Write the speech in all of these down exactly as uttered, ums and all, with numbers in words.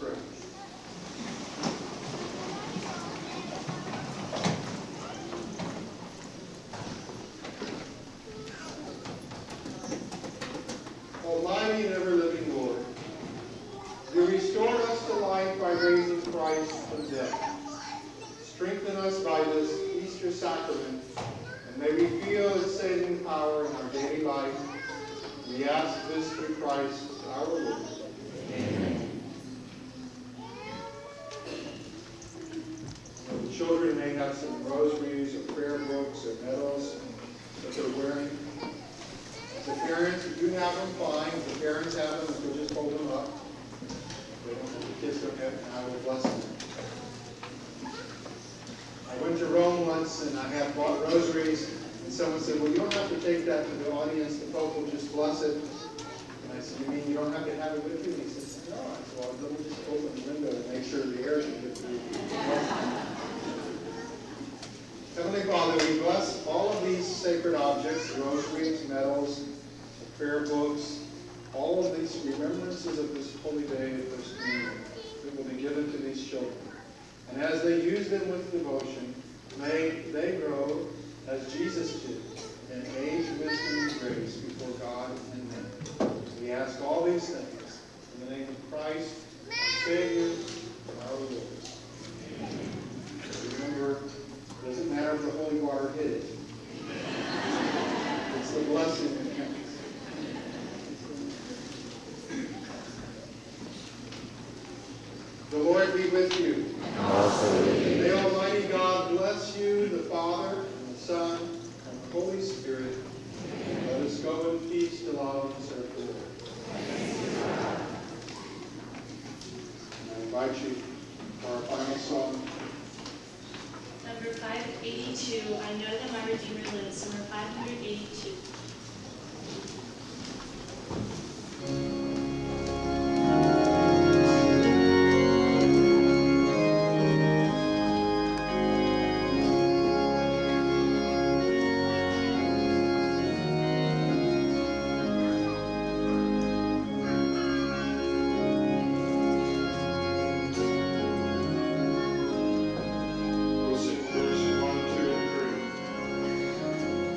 pray. Almighty and ever-living Lord, you restored us to life by raising Christ from death. Strengthen us by this Easter sacrament, and may we feel its saving power in our daily life. We ask this through Christ our Lord. Amen. So the children may have some rosaries or prayer books or medals that they're wearing. The parents, if you have them, fine. If the parents have them, we'll just hold them up. They don't, the kids don't have, and I will bless them. I went to Rome once and I had bought rosaries, and someone said, well, you don't have to take that to the audience. The Pope will just bless it. And I said, you mean you don't have to have it with you? And he said, no. I said, well, let me just open the window and make sure the air can get through. Heavenly Father, we bless all of these sacred objects, the rosaries, medals, the prayer books, all of these remembrances of this holy day of this communion that will be given to these children. And as they use them with devotion, may they grow as Jesus did in age, wisdom, and grace before God and men. We ask all these things in the name of Christ, our Savior, and our Lord. Remember, it doesn't matter if the holy water hit it. It's the blessing that counts. The Lord be with you. Also with you. May Almighty God bless you, the Father, and the Son, and the Holy Spirit. Amen. Let us go in peace to love and serve the Lord. And I invite you for our final song. Number five eighty-two, I Know That My Redeemer Lives, number five eighty-two. We'll sing verse one, two, and three.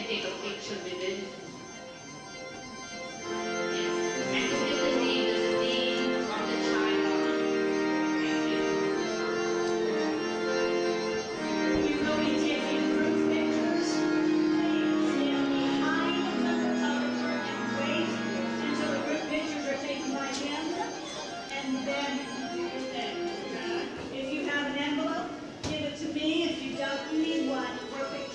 take a picture with it. Yes, and with the name, there's a name of the child on it. Thank you. You will be taking group pictures. Please stand behind the photographer and wait until the group pictures are taken by him, and then do your thing. If you have an envelope, give it to me. If you don't, you need one for pictures.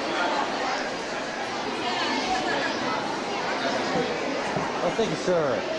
Thank you, sir.